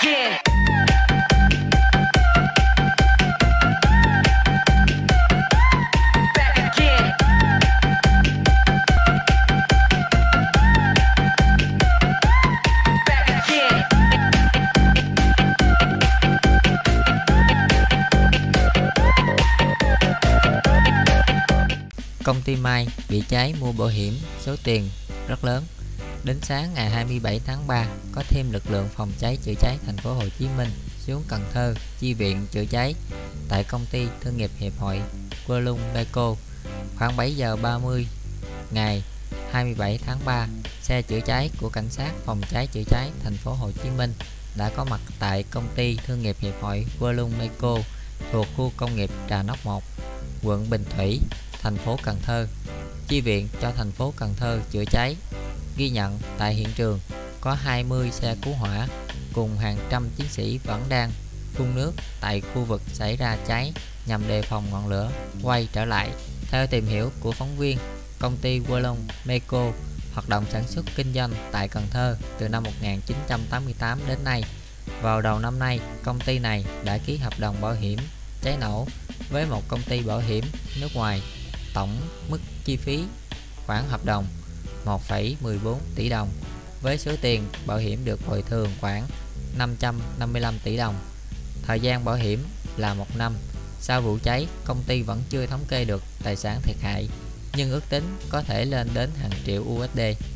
again. Back again. Back again. Công ty Mai bị cháy mua bảo hiểm số tiền rất lớn. Đến sáng ngày 27 tháng 3, có thêm lực lượng phòng cháy chữa cháy thành phố Hồ Chí Minh xuống Cần Thơ chi viện chữa cháy tại công ty thương nghiệp Hiệp hội Volung Meco. Khoảng 7 giờ 30 ngày 27 tháng 3, xe chữa cháy của cảnh sát phòng cháy chữa cháy thành phố Hồ Chí Minh đã có mặt tại công ty thương nghiệp Hiệp hội Volung Meco thuộc khu công nghiệp Trà Nóc 1, quận Bình Thủy, thành phố Cần Thơ, chi viện cho thành phố Cần Thơ chữa cháy. Ghi nhận tại hiện trường có 20 xe cứu hỏa cùng hàng trăm chiến sĩ vẫn đang phun nước tại khu vực xảy ra cháy nhằm đề phòng ngọn lửa quay trở lại. Theo tìm hiểu của phóng viên, công ty Volung Meco hoạt động sản xuất kinh doanh tại Cần Thơ từ năm 1988 đến nay. Vào đầu năm nay, công ty này đã ký hợp đồng bảo hiểm cháy nổ với một công ty bảo hiểm nước ngoài. Tổng mức chi phí khoản hợp đồng 1,14 tỷ đồng, với số tiền bảo hiểm được bồi thường khoảng 555 tỷ đồng. Thời gian bảo hiểm là 1 năm. Sau vụ cháy, công ty vẫn chưa thống kê được tài sản thiệt hại, nhưng ước tính có thể lên đến hàng triệu USD.